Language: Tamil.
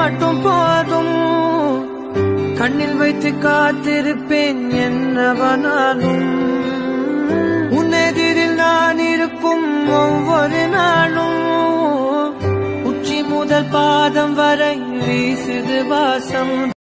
மட்டும் போதும், கண்ணில் வைத்து காத்திருப்பேன் என்னவனாலும். உன்னெதிரில் நான் இருக்கும் ஒவ்வொரு நாளும், உச்சி முதல் பாதம் வரை வீசுது வாசம்.